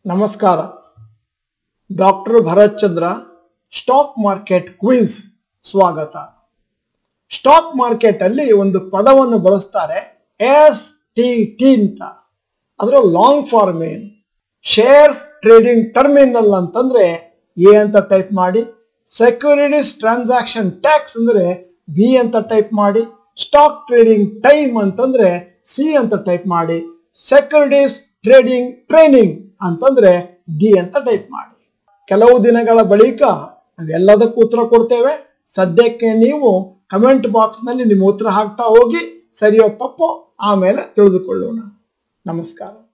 ನಮಸ್ಕಾರ. Doctor Bharath Chandra, stock market quiz ಸ್ವಾಗತ. Stock market ಅಲ್ಲಿ ಒಂದು ಪದವನ್ನು ಬಳಸ್ತಾರೆ, STT ಅಂತ. ಅದರ ಲಾಂಗ್ ಫಾರ್ಮ್ ಏನು? ಶೇರ್ಸ್ ಟ್ರೇಡಿಂಗ್ ಟರ್ಮಿನಲ್ ಅಂತಂದ್ರೆ ಎ ಅಂತ ಟೈಪ್ ಮಾಡಿ, ಸೆಕ್ಯೂರಿಟೀಸ್ ಟ್ರಾನ್ಸಾಕ್ಷನ್ ಟ್ಯಾಕ್ಸ್ ಅಂದ್ರೆ ಬಿ ಅಂತ ಟೈಪ್ ಮಾಡಿ, ಸ್ಟಾಕ್ ಟ್ರೇಡಿಂಗ್ ಟೈಮ್ ಅಂತಂದ್ರೆ ಸಿ ಅಂತ ಟೈಪ್ ಮಾಡಿ, ಸೆಕ್ಯೂರಿಟೀಸ್ ಟ್ರೇಡಿಂಗ್ ಟ್ರೈನಿಂಗ್ ಅಂತಂದ್ರೆ ಡಿ ಅಂತ ಟೈಪ್ ಮಾಡಿ. ಕೆಲವು ದಿನಗಳ ಬಳಿಕ ನಾವೆಲ್ಲದಕ್ಕೂ ಉತ್ತರ ಕೊಡ್ತೇವೆ. ಸದ್ಯಕ್ಕೆ ನೀವು ಕಮೆಂಟ್ ಬಾಕ್ಸ್ ನಲ್ಲಿ ನಿಮ್ಮ ಉತ್ತರ ಹಾಕ್ತಾ ಹೋಗಿ, ಸರಿಯೋ ತಪ್ಪೋ ಆಮೇಲೆ ತಿಳಿದುಕೊಳ್ಳೋಣ. ನಮಸ್ಕಾರ.